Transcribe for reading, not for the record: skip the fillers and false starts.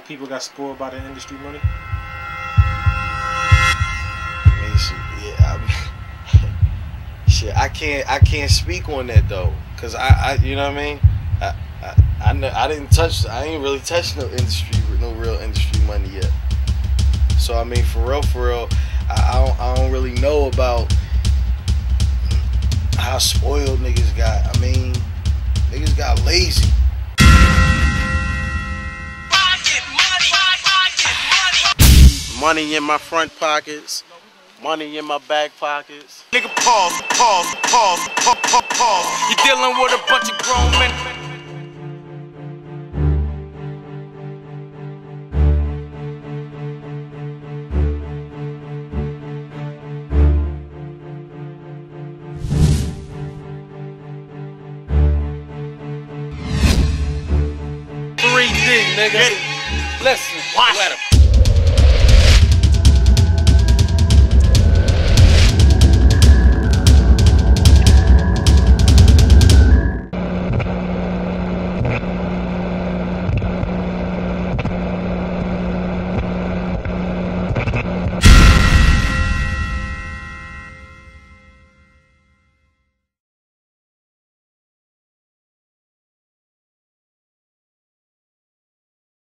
people got spoiled by the industry money? I mean, shit, I can't speak on that though, cause I you know what I mean. I ain't really touched no real industry money yet. So I mean, for real, I don't really know about how spoiled niggas got. I mean, niggas got lazy. Money in my front pockets, money in my back pockets. Nigga, pause. You dealing with a bunch of grown men. Nigga. Listen, watch.